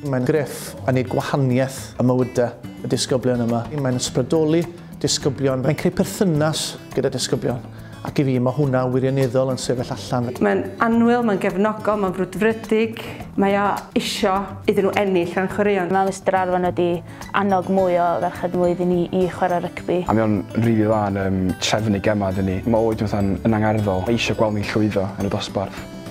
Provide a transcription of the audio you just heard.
Mae'n greff a wneud gwahaniaeth y mywydau y disgyblion yma. Mae'n ysbrydoli disgyblion, mae'n creu perthynas gyda disgyblion. Ac i fi, mae hwnna wirioneddol yn sefyll allan. Mae'n annwyl, mae'n gefnogol, mae'n frwdfrydig. Mae o isio iddyn nhw ennill yn chwaraeon. Mae Mr Arfon wedi annog mwy o ferched mlwyddyn i chwarae rygbi. A mae o'n rili dda yn trefnu gema iddyn ni. Mae oed yn angerddol. Mae eisiau gweld ni'n llwyddo yn y dosbarth.